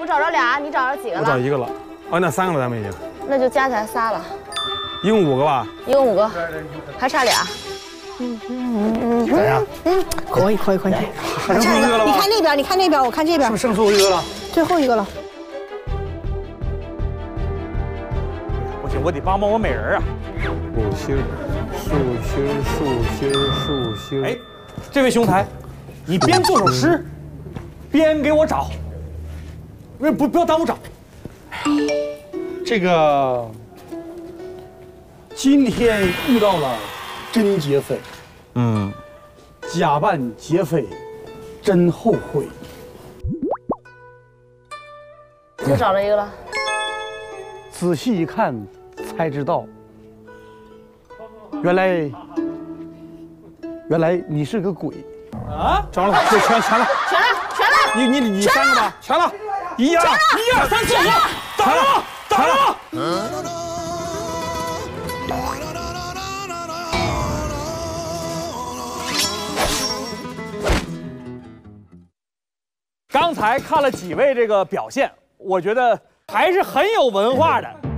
我找着俩，你找着几个了？ 我找1个了。哦，那3个了，咱们已经。 那就加起来仨了。 一共5个吧？ 一共5个，还差俩。 咋样？ 可以。 还剩最后1个了你吧？ 看那边，你看那边，我看这边。 是不是剩最后1个了？ 最后1个了。 不行，我得帮我美人啊！ 树心。 哎，这位兄台，你边做首诗，边给我找。不要耽误找。 这个今天遇到了真劫匪，假扮劫匪，真后悔。 又找了一个了。 仔细一看才知道，原来你是个鬼。 啊， 找了，全了。 全了。 你3个吧？全了。1、2、 3、4、5，打了！刚才看了几位这个表现，我觉得还是很有文化的。